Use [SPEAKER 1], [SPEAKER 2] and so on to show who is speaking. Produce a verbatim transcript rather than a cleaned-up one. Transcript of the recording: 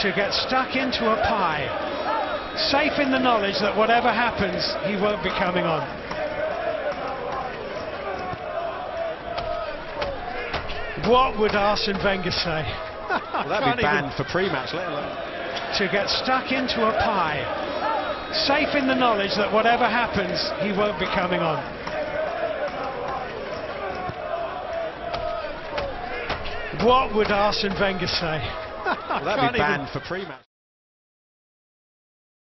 [SPEAKER 1] to get stuck into a pie, safe in the knowledge that whatever happens, he won't be coming on. What would Arsene Wenger say?
[SPEAKER 2] Well, that'd be banned for pre-match, let alone.
[SPEAKER 1] To get stuck into a pie, safe in the knowledge that whatever happens, he won't be coming on. What would Arsene Wenger say?
[SPEAKER 2] Well, that'd be banned for pre-match.